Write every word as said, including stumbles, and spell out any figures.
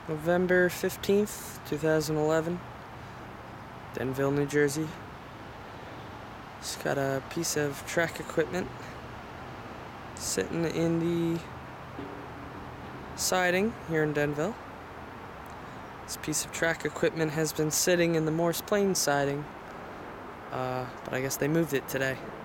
November fifteenth, two thousand eleven, Denville, New Jersey. Just got a piece of track equipment sitting in the siding here in Denville. This piece of track equipment has been sitting in the Morse Plains siding, uh, but I guess they moved it today.